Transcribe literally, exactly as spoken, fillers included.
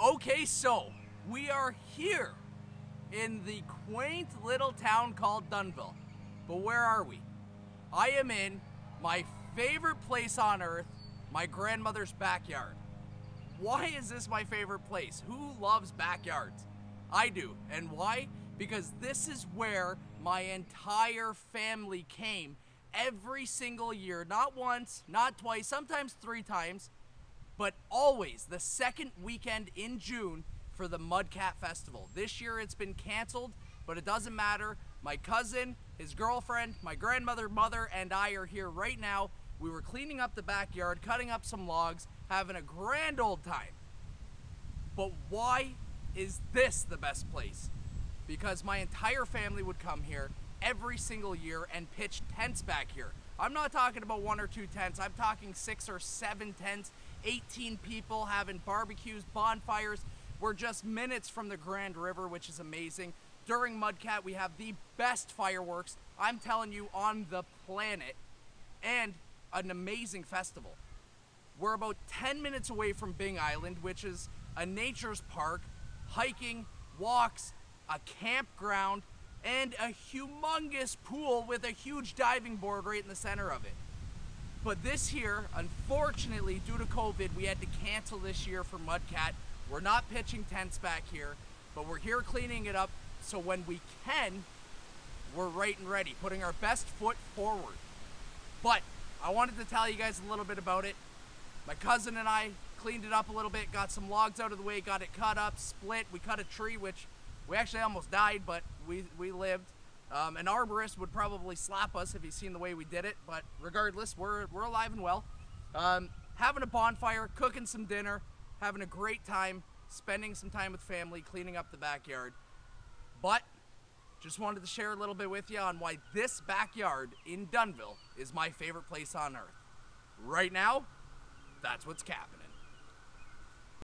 Okay, so we are here in the quaint little town called Dunnville. But where are we? I am in my favorite place on earth, my grandmother's backyard. Why is this my favorite place? Who loves backyards? I do. And why? Because this is where my entire family came every single year. Not once, not twice, sometimes three times, but always the second weekend in June for the Mudcat Festival. This year it's been canceled, but it doesn't matter. My cousin, his girlfriend, my grandmother, mother, and I are here right now. We were cleaning up the backyard, cutting up some logs, having a grand old time. But why is this the best place? Because my entire family would come here every single year and pitch tents back here. I'm not talking about one or two tents, I'm talking six or seven tents, eighteen people having barbecues, bonfires. We're just minutes from the Grand River, which is amazing. During Mudcat, we have the best fireworks, I'm telling you, on the planet, and an amazing festival. We're about ten minutes away from Bing Island, which is a nature's park, hiking, walks, a campground, and a humongous pool with a huge diving board right in the center of it. But this year, unfortunately, due to COVID, we had to cancel this year for Mudcat. We're not pitching tents back here, but we're here cleaning it up, so when we can, we're right and ready, putting our best foot forward. But I wanted to tell you guys a little bit about it. My cousin and I cleaned it up a little bit, got some logs out of the way, got it cut up, split. We cut a tree, which we actually almost died, but we, we lived. Um, an arborist would probably slap us if he's seen the way we did it, but regardless, we're, we're alive and well. Um, having a bonfire, cooking some dinner, having a great time, spending some time with family, cleaning up the backyard. But just wanted to share a little bit with you on why this backyard in Dunnville is my favorite place on earth. Right now, that's what's happening.